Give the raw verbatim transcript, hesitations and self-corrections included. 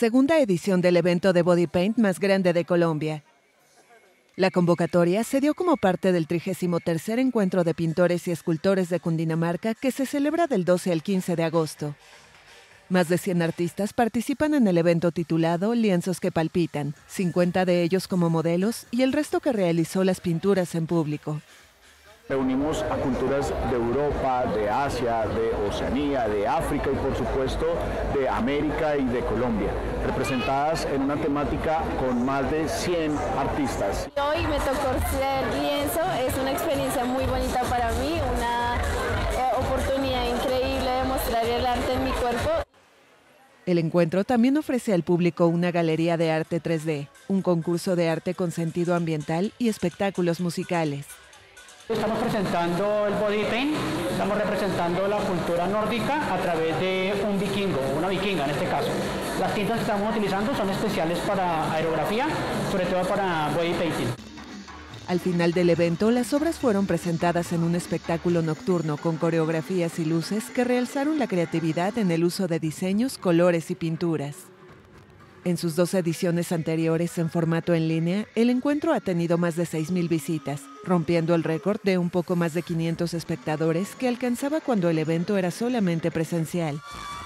segunda edición del evento de body paint más grande de Colombia. La convocatoria se dio como parte del trigésimo tercer Encuentro de Pintores y Escultores de Cundinamarca, que se celebra del doce al quince de agosto. Más de cien artistas participan en el evento titulado Lienzos que palpitan, cincuenta de ellos como modelos y el resto que realizó las pinturas en público. Reunimos a culturas de Europa, de Asia, de Oceanía, de África y por supuesto de América y de Colombia, representadas en una temática con más de cien artistas. Hoy me tocó ser lienzo, es una experiencia muy bonita para mí, una eh, oportunidad increíble de mostrar el arte en mi cuerpo. El encuentro también ofrece al público una galería de arte tres D, un concurso de arte con sentido ambiental y espectáculos musicales. Estamos presentando el body paint, estamos representando la cultura nórdica a través de un vikingo, una vikinga en este caso. Las tintas que estamos utilizando son especiales para aerografía, sobre todo para body painting. Al final del evento, las obras fueron presentadas en un espectáculo nocturno con coreografías y luces que realzaron la creatividad en el uso de diseños, colores y pinturas. En sus dos ediciones anteriores en formato en línea, el encuentro ha tenido más de seis mil visitas, rompiendo el récord de un poco más de quinientos espectadores que alcanzaba cuando el evento era solamente presencial.